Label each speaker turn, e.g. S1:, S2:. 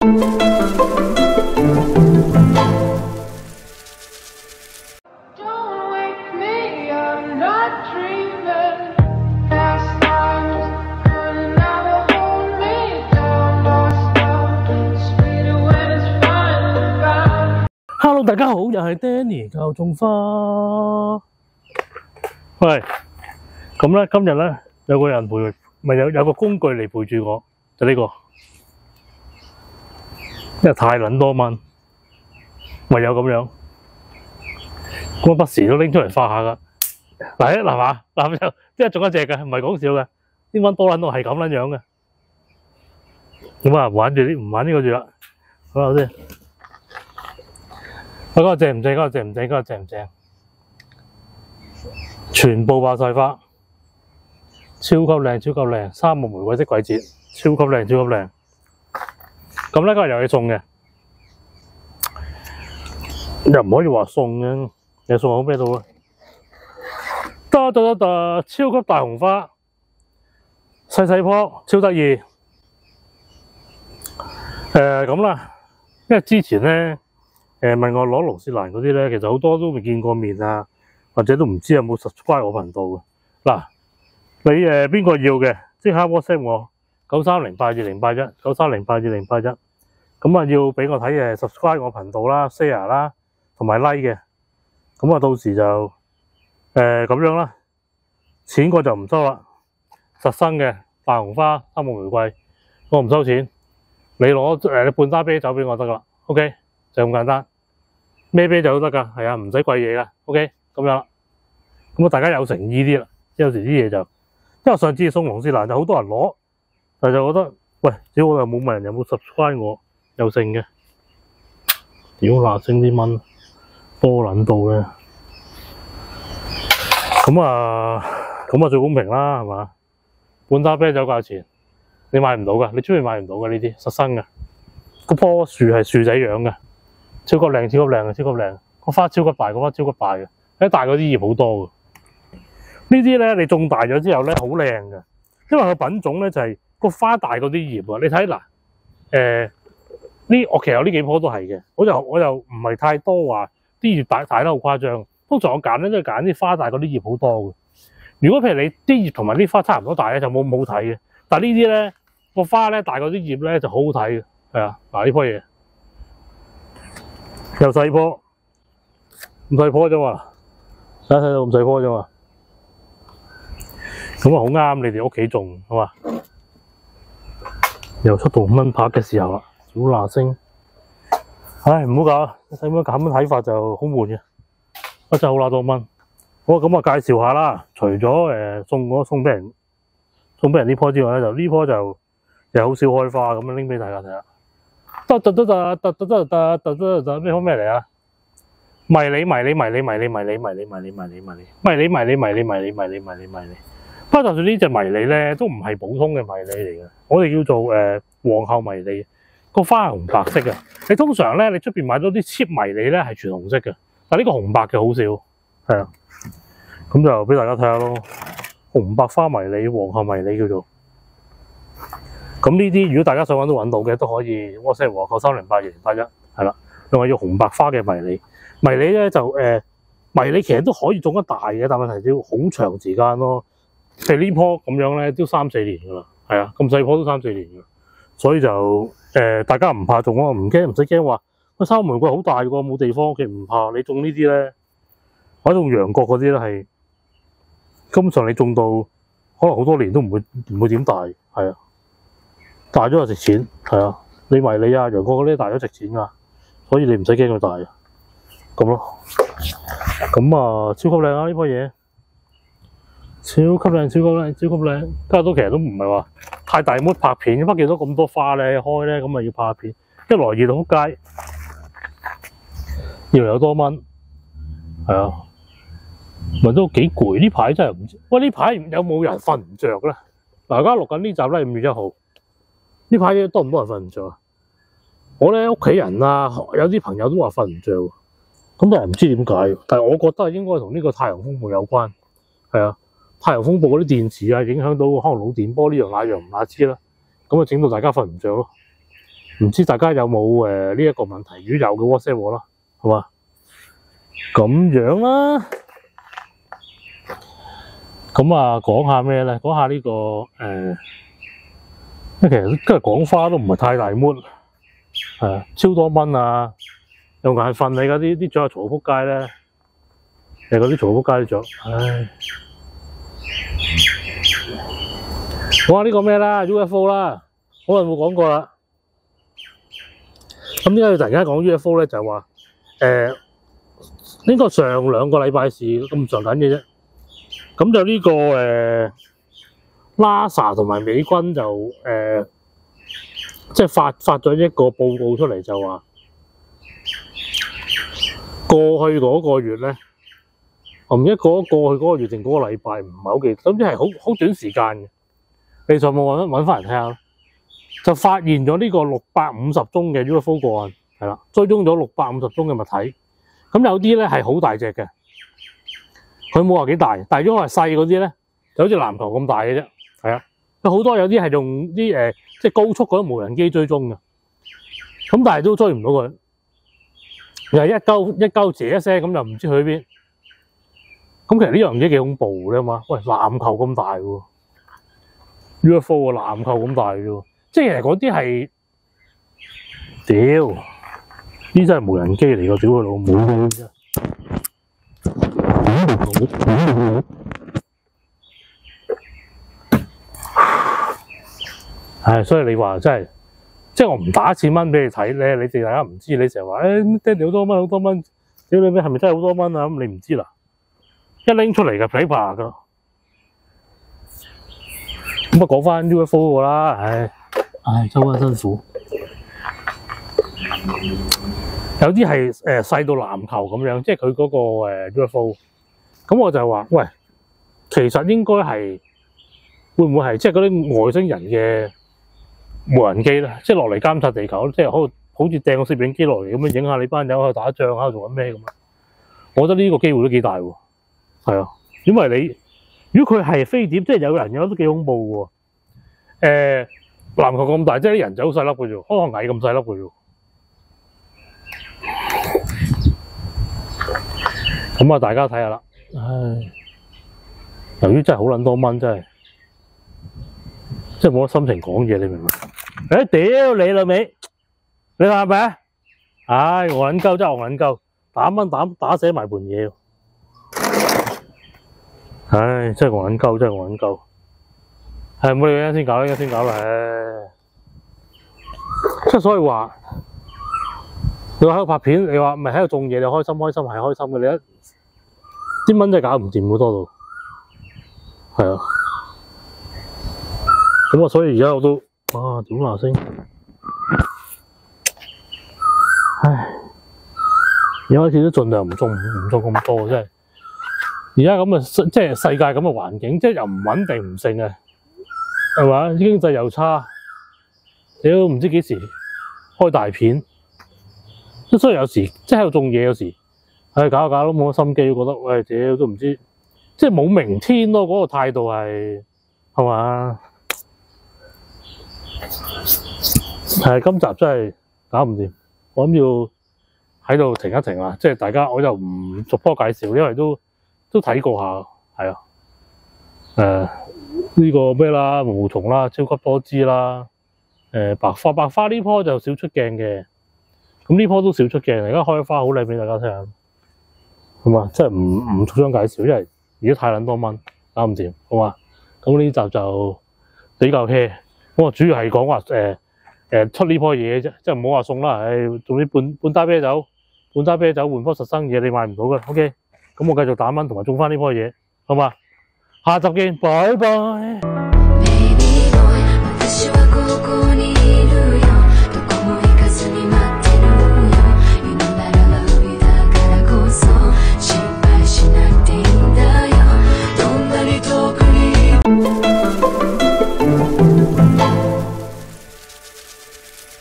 S1: Hello， 大家好，又係 Danny 教種花。喂，咁咧今日咧有個人陪，咪有個工具嚟陪住我，就呢個，因為太撚多蚊，唯有咁樣，咁我不時都拎出嚟花下噶。嗱嘛，嗱就即係中一隻嘅，唔係講笑嘅，啲蚊多撚到係咁撚樣嘅。咁啊，唔玩呢個住啦，好先。嗰個正唔正？嗰個正唔正？嗰個正唔正？全部爆晒花，超級靚，超級靚，3個玫瑰色季節，超級靚，超級靚。咁呢個係有嘢送嘅，又唔可以話送嘅，有送好咩到啊？超級大紅花，細細棵，超得意。咁啦，因為之前呢。問我攞龍舌蘭嗰啲咧，其實好多都未見過面啊，或者都唔知有冇 subscribe 我頻道嘅。嗱，你邊個要嘅，即刻 WhatsApp 我93082081 93082081，咁啊要俾我睇subscribe 我頻道啦、share 啦，同埋 like 嘅。咁啊到時就咁樣啦，錢我就唔收啦，實生嘅大紅花3個玫瑰，我唔收錢，你攞半打啤酒俾我得噶啦 ，OK 就咁簡單。咩啤酒都得噶，係啊，唔使貴嘢噶 ，OK， 咁樣啦。咁啊，大家有誠意啲啦。有時啲嘢就，因為上次送龍舌蘭就好多人攞，但係就覺得，喂，屌我又冇問人有冇 subscribe 我，又剩嘅，屌嗱聲啲蚊，多撚到嘅。咁啊最公平啦，係嘛？半打啤酒價錢，你買唔到噶，你出面買唔到噶呢啲，實生嘅。嗰棵樹係樹仔樣嘅。超級靚，超級靚嘅，超級靚。個花超級大，個花超級大嘅。喺大嗰啲葉好多嘅。呢啲咧，你種大咗之後咧，好靚嘅。因為個品種咧就係個花大嗰啲葉啊。你睇嗱，我其實有呢幾棵都係嘅。我又唔係太多話啲葉大得好誇張。通常我揀咧都係揀啲花大嗰啲葉好多嘅。如果譬如你啲葉同埋啲花差唔多大咧，就冇咁好睇嘅。但係呢啲咧個花咧大嗰啲葉咧就好好睇嘅。係啊，嗱呢棵嘢。又細棵，咁細棵啫嘛，睇到咁細棵啫嘛，咁啊好啱你哋屋企種，係嘛？又出到蚊拍嘅時候啦，小嗱聲，唉唔好搞，使乜咁樣睇法就好悶嘅，真係好乸多蚊。好咁啊，介紹下啦，除咗送俾人呢棵之外咧，就呢棵就又好少開花，咁樣拎俾大家睇下。咩棵咩嚟啊？迷你。不過就算呢隻迷你咧，都唔係普通嘅迷你嚟嘅，我哋叫做皇后迷你，個花係紅白色嘅。你通常咧，你出邊買到啲 cheap 迷你咧係全紅色嘅，但呢個紅白嘅好少，係啊。咁就俾大家睇下咯，紅白花迷你、皇后迷你叫做。咁呢啲如果大家想揾都揾到嘅，都可以 WhatsApp 我93082081，係啦。另外要紅白花嘅迷你咧就迷你其實都可以種得大嘅，但問題要好長時間咯。譬如呢棵咁樣咧，都3-4年噶啦，係啊，咁細棵都3-4年噶，所以就大家唔怕種咯，唔使驚話喂3個玫瑰好大喎，冇地方，其實唔怕。你種呢啲咧，或者種羊角嗰啲咧係，根本上你種到可能好多年都唔會點大，係啊。大咗就值錢，係啊！你迷你啊、羊角嗰啲大咗值錢㗎，所以你唔使驚佢大啊，咁咯。咁啊，超級靚啊！呢棵嘢超級靚，超級靚，超級靚。家下都其實都唔係話太大模拍片，不過見到咁多花咧開咧，咁啊要拍片。一來熱到撲街，二來有多蚊，係啊，咪都幾攰。呢排真係唔知，喂呢排有冇人瞓唔着咧？嗱，而家錄緊呢集咧，5月1號。呢排多唔多人瞓唔着啊？我咧屋企人啊，有啲朋友都話瞓唔着，咁但係唔知點解。但係我覺得應該同呢個太陽風暴有關，係啊，太陽風暴嗰啲電池啊，影響到可能腦電波呢樣那樣唔知啦，咁啊整到大家瞓唔着咯。 唔知大家有冇呢一個問題？如果有嘅 WhatsApp 我啦，好嘛？咁樣啦。咁啊，講下咩咧？講下呢個其實今日講花都唔係太大 mood， 係啊，超多蚊啊，又眼瞓，你嗰啲雀嘈仆街咧，係嗰啲嘈仆街啲雀，唉。講下呢個咩啦 ，UFO 啦，好耐冇講過啦。咁點解要突然間講 UFO 咧？就係話應該上2個禮拜事咁上緊嘅啫。咁就呢個NASA 同埋美軍就即係發咗一個報告出嚟，就話過去嗰個月咧，我唔記得過去嗰個月定嗰個禮拜，唔係好記得，總之係好短時間嘅。你上網揾翻嚟睇下，就發現咗呢個650宗嘅 UFO 個案，係啦，追蹤咗650宗嘅物體。咁有啲咧係好大隻嘅，佢冇話幾大，但係如果係細嗰啲咧，就好似籃球咁大嘅啫。係啊，好多有啲係用啲即係高速嗰啲無人機追蹤嘅，咁但係都追唔到佢，又係一鳩謝一聲咁，就唔知去邊。咁其實呢樣嘢幾恐怖嘅嘛？喂，籃球咁大喎 ，UFO 啊，籃球咁大嘅喎，即係其實嗰啲係屌，呢真係無人機嚟嘅，屌佢老母真係。唉，所以你話真係，即係我唔打1,000蚊俾你睇咧，你哋大家唔知，你成日話爹哋好多蚊好多蚊，屌你咩係咪真係好多蚊啊？咁你唔知啦，一拎出嚟嘅噼啪噶。咁啊講翻 UFO 個啦，唉，周身辛苦，有啲係細到籃球咁樣，即係佢嗰個UFO。咁我就話喂，其實應該係會唔會係即係嗰啲外星人嘅無人機咧，即係落嚟監察地球，即係好似掟個攝影機落嚟咁樣影下你班友喺度打仗，喺度做緊咩咁啊？我覺得呢個機會都幾大喎，係啊，因為如果佢係飛碟，即係有人嘅都幾恐怖喎。籃球咁大，即係啲人就好細粒嘅啫，可能矮咁細粒嘅啫。咁啊，大家睇下啦。唉，由於真係好撚多蚊，真係冇乜心情講嘢，你明唔明？屌你老味，你話係咪啊？唉，我撚鳩真係我撚鳩，打蚊打死埋盤嘢。唉，真係我撚鳩，真係我撚鳩。係冇理嘅，先搞啦，先搞啦。即係所以話，你話喺度拍片，你話唔係喺度種嘢，你開心係開心嘅，你啲蚊真係搞唔掂好多到，係啊。咁啊，所以而家我都點嗱聲，唉，而家開始都盡量唔種咁多，真係。而家咁嘅即係世界咁嘅環境，即係又唔穩定唔成嘅，係嘛？經濟又差，屌唔知幾時開大片，所以有時即係喺度種嘢，有時搞下搞都冇乜心機，覺得喂屌都唔知，即係冇明天咯，嗰個態度係嘛？係今集真係搞唔掂，我諗要喺度停一停啦。即係大家我就唔逐波介紹，因為都睇過下，係啊。呢個咩啦，毛毛蟲啦，超級多枝啦，白花呢棵就少出鏡嘅，咁呢棵都少出鏡。而家開花好靚俾大家睇下，好嘛？即係唔逐張介紹，因為而家太撚多蚊，搞唔掂，好嘛？咁呢集就比較 hea。咁我主要係講話出呢棵嘢啫，即係唔好話送啦。總之半打啤酒換棵實生嘢，你買唔到嘅。OK， 咁我繼續打蚊同埋種翻呢棵嘢，好嘛？下集見，拜拜。